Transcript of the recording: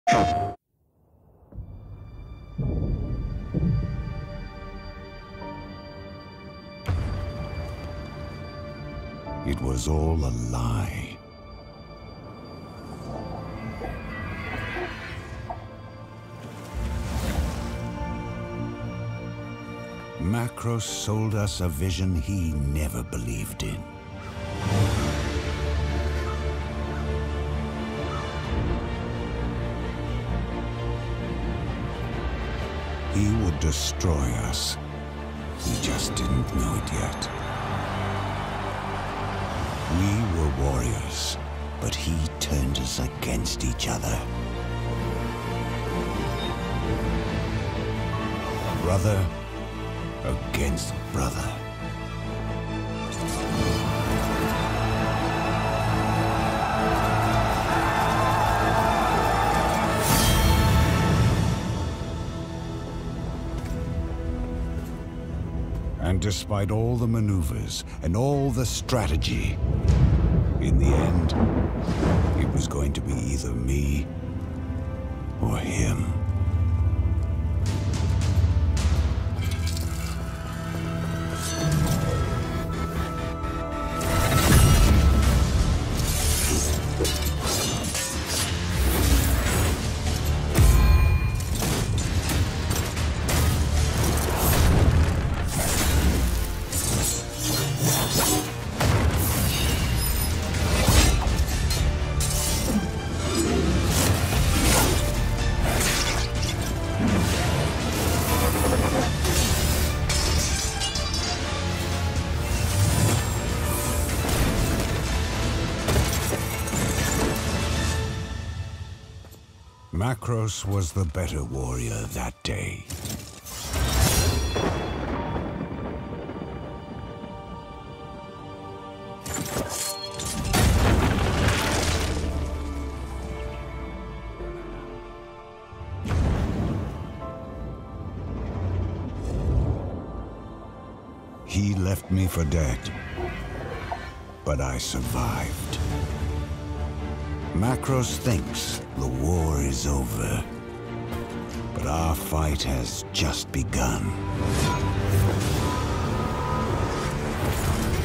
It was all a lie. Macros sold us a vision he never believed in. He would destroy us. We just didn't know it yet. We were warriors, but he turned us against each other. Brother against brother. And despite all the maneuvers and all the strategy, in the end, it was going to be either me or him. Macros was the better warrior that day. He left me for dead, but I survived. Macros thinks the war is over, but our fight has just begun.